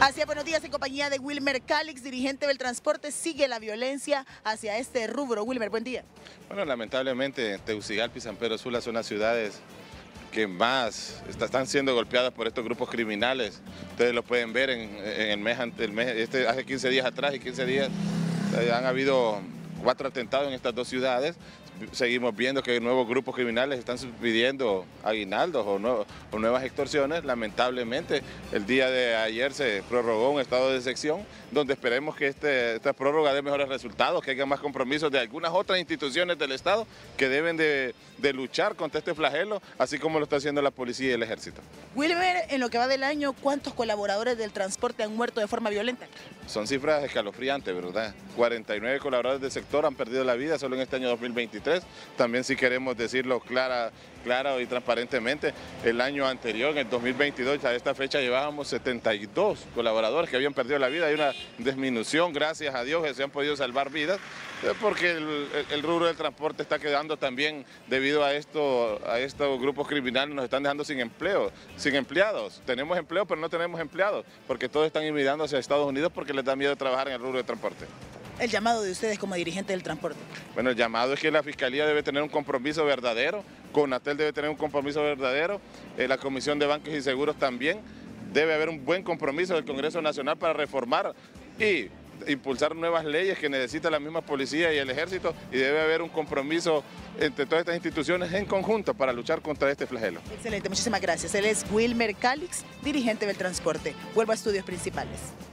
Así es, buenos días, en compañía de Wilmer Calix, dirigente del transporte. Sigue la violencia hacia este rubro. Wilmer, buen día. Bueno, lamentablemente Tegucigalpa y San Pedro Sula son las ciudades que más están siendo golpeadas por estos grupos criminales. Ustedes lo pueden ver en el mes, hace 15 días atrás y 15 días han habido 4 atentados en estas dos ciudades. Seguimos viendo que nuevos grupos criminales están pidiendo aguinaldos o nuevas extorsiones. Lamentablemente, el día de ayer se prorrogó un estado de excepción, donde esperemos que esta prórroga dé mejores resultados, que haya más compromisos de algunas otras instituciones del Estado que deben de luchar contra este flagelo, así como lo está haciendo la policía y el ejército. Wilmer, en lo que va del año, ¿cuántos colaboradores del transporte han muerto de forma violenta? Son cifras escalofriantes, ¿verdad? 49 colaboradores del sector han perdido la vida solo en este año 2023. También, si queremos decirlo clara y transparentemente, el año anterior, en el 2022, a esta fecha llevábamos 72 colaboradores que habían perdido la vida. Hay una disminución, gracias a Dios, que se han podido salvar vidas, porque el rubro del transporte está quedando también debido a estos grupos criminales, nos están dejando sin empleo, sin empleados. Tenemos empleo, pero no tenemos empleados, porque todos están emigrando hacia Estados Unidos porque les da miedo trabajar en el rubro del transporte. El llamado de ustedes como dirigente del transporte. Bueno, el llamado es que la Fiscalía debe tener un compromiso verdadero, CONATEL debe tener un compromiso verdadero, la Comisión de Bancos y Seguros también. Debe haber un buen compromiso del Congreso Nacional para reformar y impulsar nuevas leyes que necesita la misma policía y el ejército, y debe haber un compromiso entre todas estas instituciones en conjunto para luchar contra este flagelo. Excelente, muchísimas gracias. Él es Wilmer Calix, dirigente del transporte. Vuelvo a estudios principales.